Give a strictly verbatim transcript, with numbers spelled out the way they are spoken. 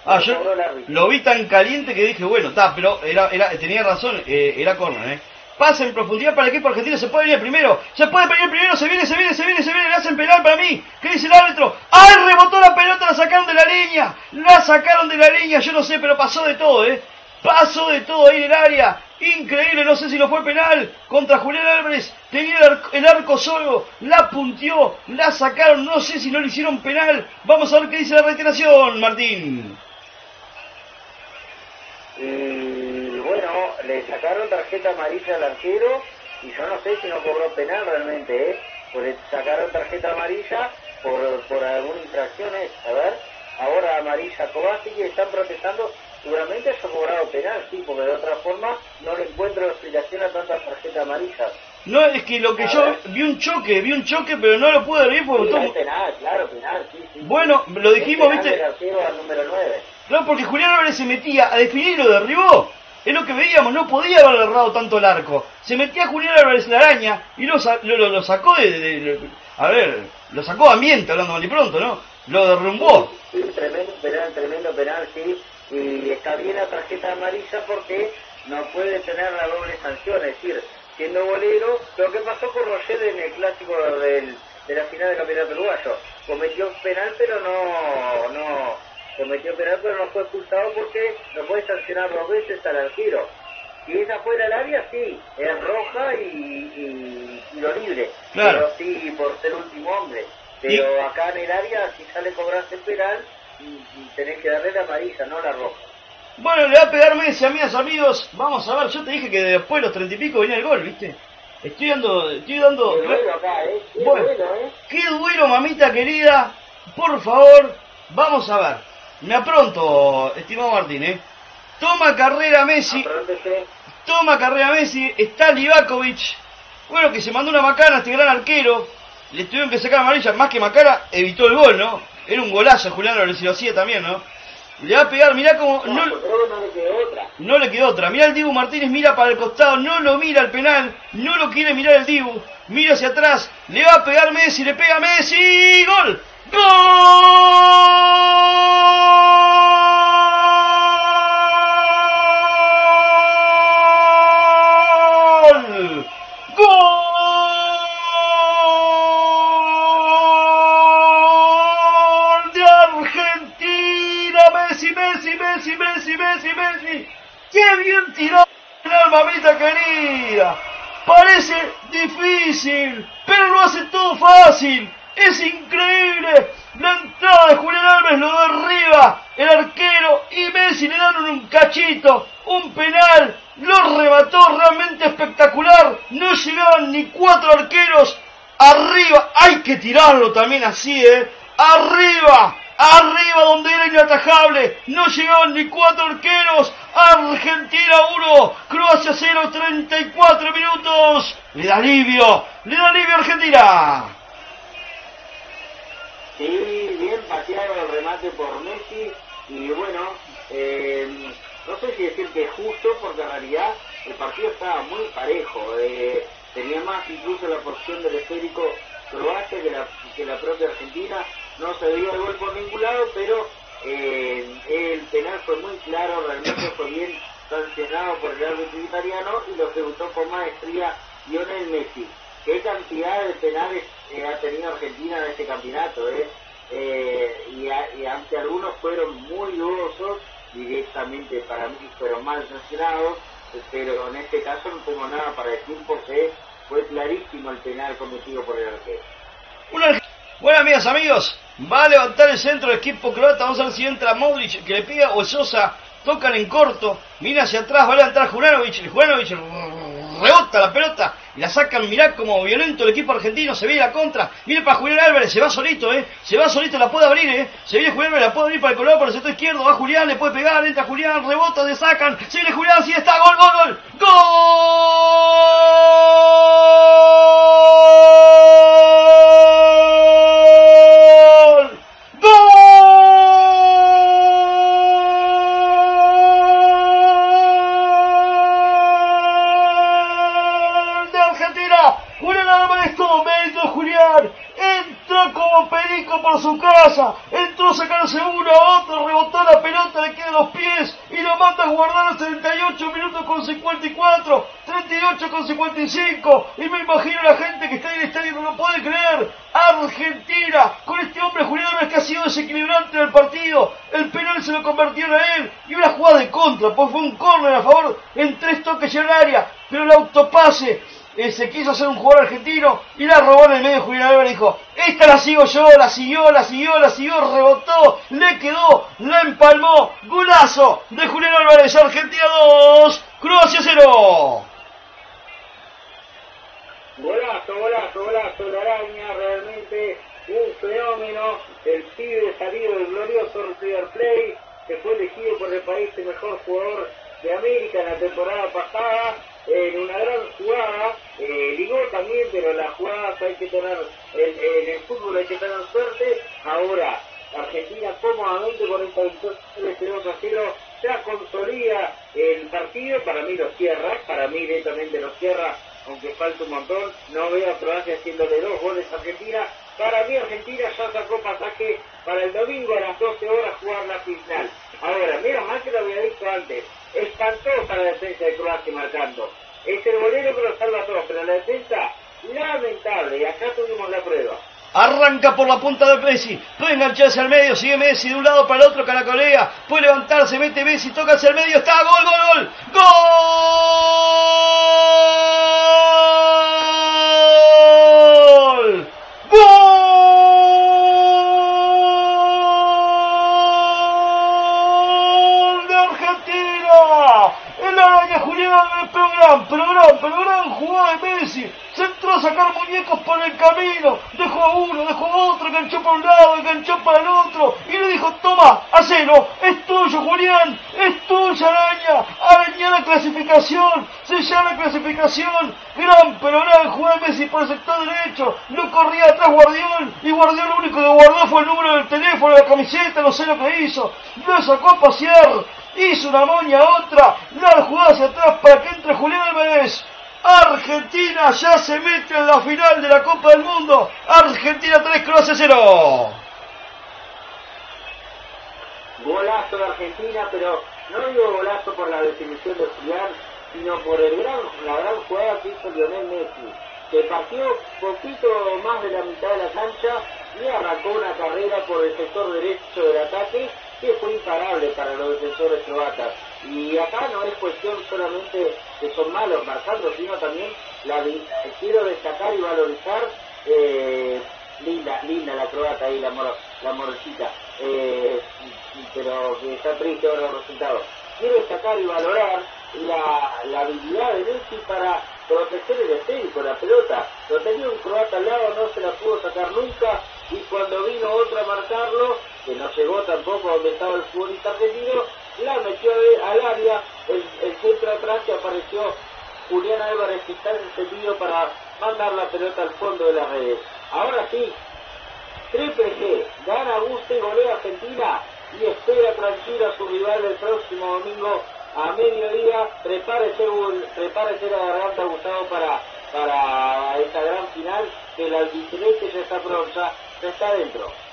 Ah, yo lo vi tan caliente que dije, bueno, está, pero era, era, tenía razón, eh, era córner, ¿eh? Pasa en profundidad para el equipo argentino, se puede venir primero, se puede venir primero, se viene, se viene, se viene, se viene, le hacen penal para mí. ¿Qué dice el árbitro? ¡Ay, rebotó la pelota, la sacaron de la línea! La sacaron de la línea, yo no sé, pero pasó de todo, ¿eh? Pasó de todo ahí en el área. Increíble, no sé si no fue penal contra Julián Álvarez. Tenía el arco, el arco solo, la punteó, la sacaron, no sé si no le hicieron penal. Vamos a ver qué dice la reiteración, Martín. Y bueno, le sacaron tarjeta amarilla al arquero y yo no sé si no cobró penal realmente, ¿eh? Pues le sacaron tarjeta amarilla por, por alguna infracción, ¿eh? A ver, ahora amarilla Kovacic y están protestando. Seguramente haya cobrado penal, sí, porque de otra forma no le encuentro explicación a tantas tarjetas amarillas. No, es que lo que a yo ver. vi un choque, vi un choque, pero no lo pude ver porque... Sí, todo... penal, claro, penal, sí, sí. Bueno, lo dijimos, ¿viste? El arquero al número nueve. No, porque Julián Álvarez se metía a definir y lo derribó. Es lo que veíamos, no podía haber agarrado tanto el arco. Se metía Julián Álvarez en la araña y lo, lo, lo, lo sacó de, de, de... A ver, lo sacó de ambiente, hablando mal y pronto, ¿no? Lo derrumbó. Sí, sí, tremendo penal, tremendo penal, sí. Y está bien la tarjeta amarilla porque no puede tener la doble sanción, es decir, siendo bolero, lo que pasó con Roger en el clásico del, de la final del campeonato uruguayo, cometió penal pero no, no, cometió penal pero no fue expulsado porque no puede sancionar dos veces al arquero. Si es afuera del área, sí, es roja y, y, y lo libre, claro. Pero sí por ser último hombre, pero ¿y? Acá en el área, si sale cobrarse el penal, y tenés que darle la amarilla, no la roja. Bueno, le va a pegar Messi, amigas, amigos. Vamos a ver, yo te dije que después de los treinta y pico venía el gol, ¿viste? Estoy dando, estoy dando... Qué duelo acá, ¿eh? Qué bueno, duelo, ¿eh? Qué duelo, mamita querida. Por favor, vamos a ver. Me apronto, estimado Martín, ¿eh? Toma carrera Messi. Apróntese. Toma carrera Messi. Está Livakovic. Bueno, que se mandó una macana a este gran arquero. Le tuvieron que sacar amarilla, más que macana, evitó el gol, ¿no? Era un golazo, Julián Álvarez lo hacía también, ¿no? Le va a pegar, mirá como... No, no, no le quedó otra. No le quedó otra. Mirá el Dibu Martínez, mira para el costado, no lo mira el penal, no lo quiere mirar el Dibu. Mira hacia atrás, le va a pegar Messi, le pega Messi, ¡gol! ¡Gol! Messi, Messi, Messi, Messi. ¡Qué bien tirado, mamita querida! Parece difícil, pero lo hace todo fácil. Es increíble. La entrada de Julián Álvarez lo derriba el arquero y Messi le dan un cachito, un penal. Lo remató realmente espectacular. No llegaban ni cuatro arqueros arriba. Hay que tirarlo también así, ¿eh? Arriba. Arriba donde era inatajable, no llegaban ni cuatro arqueros. Argentina uno, Croacia cero, treinta y cuatro minutos. Le da alivio, le da alivio a Argentina. Sí, bien pateado el remate por Messi. Y bueno, eh, no sé si decir que es justo, porque en realidad el partido estaba muy parejo. Eh, tenía más incluso la porción del esférico Croacia que la, que la propia Argentina. No se dio el gol por ningún lado, pero eh, el penal fue muy claro, realmente fue bien sancionado por el árbitro italiano y lo ejecutó con maestría Lionel Messi. ¿Qué cantidad de penales eh, ha tenido Argentina en este campeonato? Eh? Eh, y, a, y aunque algunos fueron muy dudosos, directamente para mí fueron mal sancionados, pero en este caso no tengo nada para decir porque fue clarísimo el penal cometido por el arquero. Una... Bueno, amigas, amigos, va a levantar el centro del equipo croata. Vamos a ver si entra Modric, que le pega, o Sosa, tocan en corto, mira hacia atrás, va a levantar Juranovic, el Juranovic rebota la pelota y la sacan. Mirá como violento el equipo argentino, se viene la contra, viene para Julián Álvarez, se va solito, eh, se va solito, la puede abrir, eh, se viene Julián Álvarez, la puede abrir para el color, por el sector izquierdo, va Julián, le puede pegar, entra Julián, rebota, le sacan, se viene Julián, sí está, gol, gol, gol, gol. Entró como perico por su casa, entró sacándose uno a otro, rebotó la pelota, los pies y lo manda a guardar a setenta y ocho minutos con cincuenta y cuatro, treinta y ocho con cincuenta y cinco, y me imagino a la gente que está en el estadio no lo puede creer. Argentina, con este hombre Julián Álvarez que ha sido desequilibrante en el partido, el penal se lo convirtió a él, y una jugada de contra, pues fue un córner a favor en tres toques en el área, pero el autopase, eh, se quiso hacer un jugador argentino y la robó en el medio. Julián Álvarez dijo, esta la sigo yo, la siguió, la siguió, la siguió, rebotó, le quedó, la empalmó, golazo de Julián Álvarez. Argentina dos, Croacia cero. Golazo, golazo, golazo, la araña, realmente un fenómeno, el pibe salido del glorioso River Plate, que fue elegido por el país el mejor jugador de América en la temporada pasada, en una gran jugada, eh, ligó también, pero las jugadas hay que tener, en, en el fútbol hay que tener suerte. Ahora, Argentina cómodamente con esta victoria dos a cero, ya consolida el partido, para mí lo cierra, para mí directamente lo cierra, aunque falta un montón. No veo a Croacia haciéndole dos goles a Argentina. Para mí Argentina ya sacó pasaje para el domingo a las doce horas jugar la final. Ahora, mira, más que lo había dicho antes, espantosa la defensa de Croacia marcando. Es el golero que lo salva a todos, pero la defensa lamentable, y acá tuvimos la prueba. Arranca por la punta de Messi, puede engancharse al medio, sigue Messi de un lado para el otro, caracolea, puede levantarse, mete Messi, toca hacia el medio, está, gol, gol, gol, gol, gol de Argentina. El araña Julián Álvarez, pero gran, pero gran, pero gran jugada de Messi. Se entró a sacar muñecos por el camino, dejó a uno, dejó a otro, enganchó para un lado, enganchó para el otro, y le dijo, toma, hacelo, es tuyo Julián, es tuya araña, araña la clasificación, sella la clasificación, gran, pero gran jugada de Messi por el sector derecho, no corría atrás Guardiol, y Guardiol lo único que guardó fue el número del teléfono, de la camiseta, no sé lo que hizo, lo sacó a pasear, hizo una moña a otra, la jugada hacia atrás para que entre Julián Álvarez. Argentina ya se mete en la final de la Copa del Mundo. Argentina tres, Croacia cero. Golazo de Argentina, pero no digo golazo por la definición de Julián, sino por el gran, la gran jugada que hizo Lionel Messi, que partió poquito más de la mitad de la cancha y arrancó una carrera por el sector derecho del ataque que fue imparable para los defensores croatas. Y acá no es cuestión solamente que son malos marcando, sino también la quiero destacar y valorizar, eh, linda, linda la croata ahí, la, moro, la morosita, eh, pero que está triste ahora los resultados. Quiero destacar y valorar la, la habilidad de Messi para proteger el esférico, la pelota. Lo tenía un croata al lado, no se la pudo sacar nunca, y cuando vino otro a marcarlo, que no llegó tampoco a donde estaba el futbolista argentino, la metió al área, el, el centro atrás, que apareció Julián Álvarez, que está encendido para mandar la pelota al fondo de las redes. Ahora sí, Triple G, gana, gusta y golea Argentina, y espera tranquilo a su rival el próximo domingo a mediodía. Prepárese, prepárese la garganta, Gustavo, para, para esta gran final, que el albiceleste ya está pronta, ya está dentro.